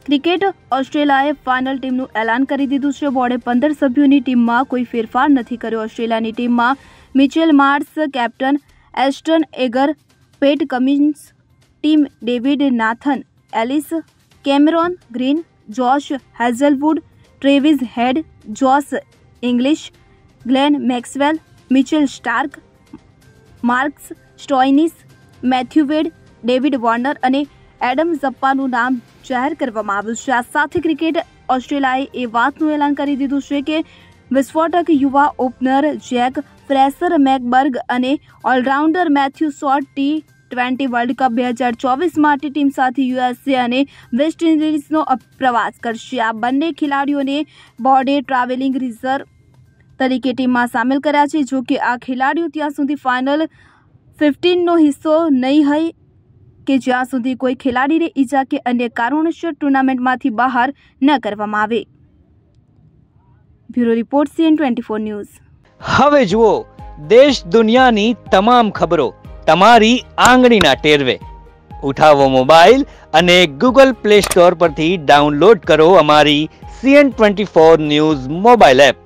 Cricket ઓસ્ટ્રેલિયાએ final ટીમનું એલાન કરી દીધું છે। બોર્ડે 15 સભ્યોની ટીમમાં કોઈ ફેરફાર નથી કર્યો। ઓસ્ટ્રેલિયાની ટીમમાં Mitchell Marsh, captain Ashton Agar, Pat Cummins, Tim David, Nathan Ellis, Cameron Green, Josh Hazlewood, Travis Head, Josh Inglis, Glenn Maxwell, Mitchell Starc, Marcus Stoinis, Matthew Wade, David Warner અને એડમ ઝપ્પાનું નામ જાહેર કરવામાં આવ્યું છે। આ સાથે ક્રિકેટ ઓસ્ટ્રેલિયાએ એ વાતનું એલાન કરી દીધું છે કે વિસ્ફોટક યુવા ઓપનર જેક ફ્રેસર મેકબર્ગ અને allrounder Matthew Short T20 world cup 2024 માટે ટીમ સાથે USA અને વેસ્ટ ઇન્ડિઝનો પ્રવાસ કરશે। આ બંને ખેલાડીઓને બોર્ડે ટ્રાવેલિંગ રિઝર્વ તરીકે ટીમમાં સામેલ કર્યા છે। જો કે આ ખેલાડીઓ ત્યાં સુધી ફાઇનલ 15નો હિસ્સો નહીં હોય કે જ્યાં સુધી કોઈ ખેલાડીને ઈજા કે અન્ય કારણોસર ટુર્નામેન્ટમાંથી બહાર ન કરવામાં આવે। Bureau report CN24 news. હવે જુઓ દેશ દુનિયાની તમામ ખબરો તમારી આંગળીના ટેરવે। ઉઠાવો મોબાઈલ અને Google Play Store પરથી ડાઉનલોડ કરો અમારી CN24 ન્યૂઝ મોબાઈલ એપ।